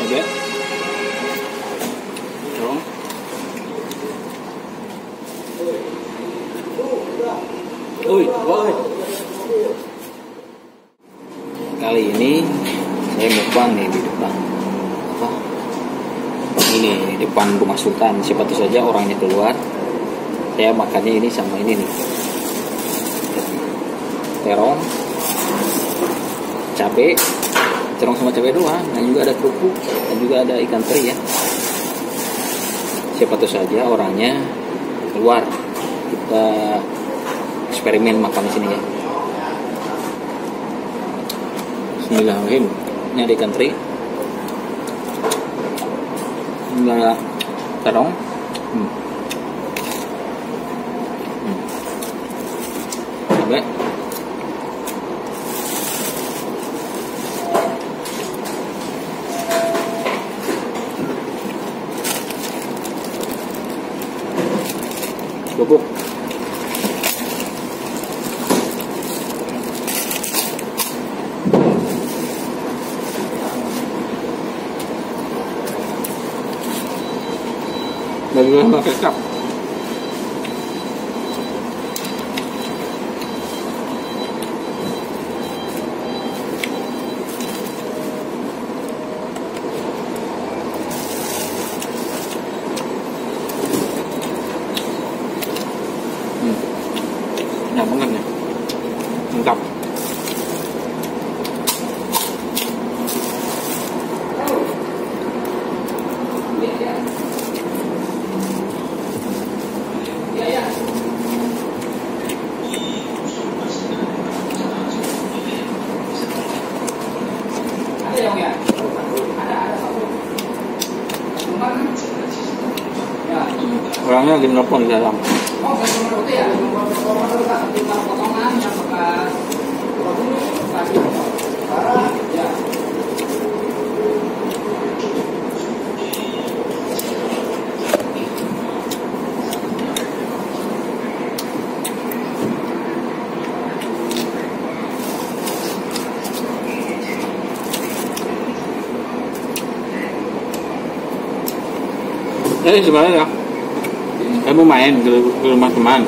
Oke. Dong. Woi. Kali ini saya mukbang nih di depan ini di depan rumah Sultan. Siapa tuh saja orangnya keluar, saya makannya ini sama ini nih, terong sama cabai doang, dan juga ada kerupuk dan juga ada ikan teri ya. Siapa tuh saja orangnya keluar, kita eksperimen makan di sini ya. Bismillahirrahmanirrahim. Ini ada ikan teri, ini ada terong. Cabai. Kerupuk. Dan juga sama kecap. Enak banget nih, lengkap. Orangnya lagi nelfon di dalam. Sebenarnya saya mau main ke rumah teman,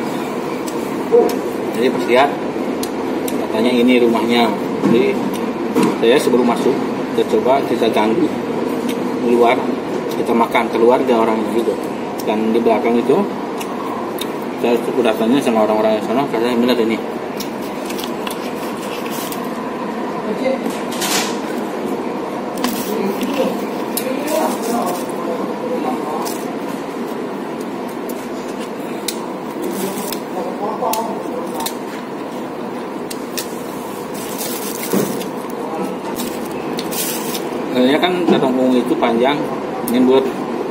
jadi pas lihat katanya ini rumahnya, jadi saya sebelum masuk kita ganggu di luar, kita makan keluarga orangnya gitu, dan di belakang itu saya sudah tanya sama orang-orang yang sana, katanya benar ini. Sebenarnya kan satu ungu itu panjang, ini buat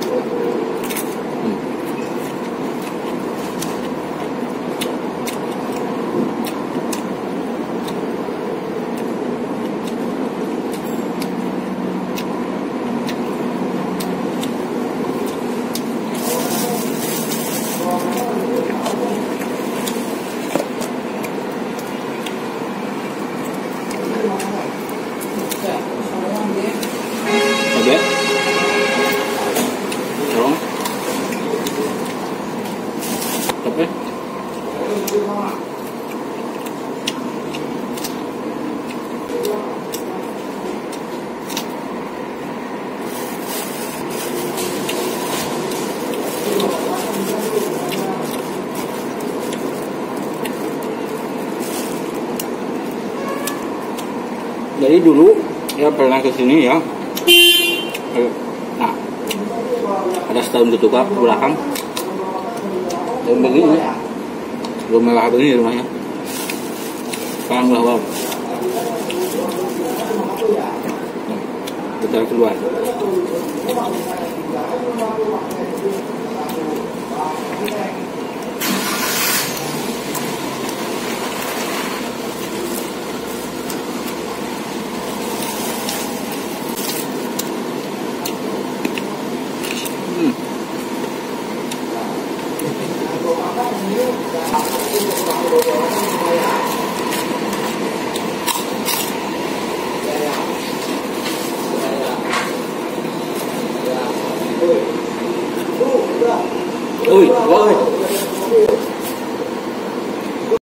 jadi dulu ya pernah kesini ya. Nah, ada setahun ketukar ke belakang dan begini belum mewah begini rumahnya. Sekarang udah kita keluar. Ui, woi.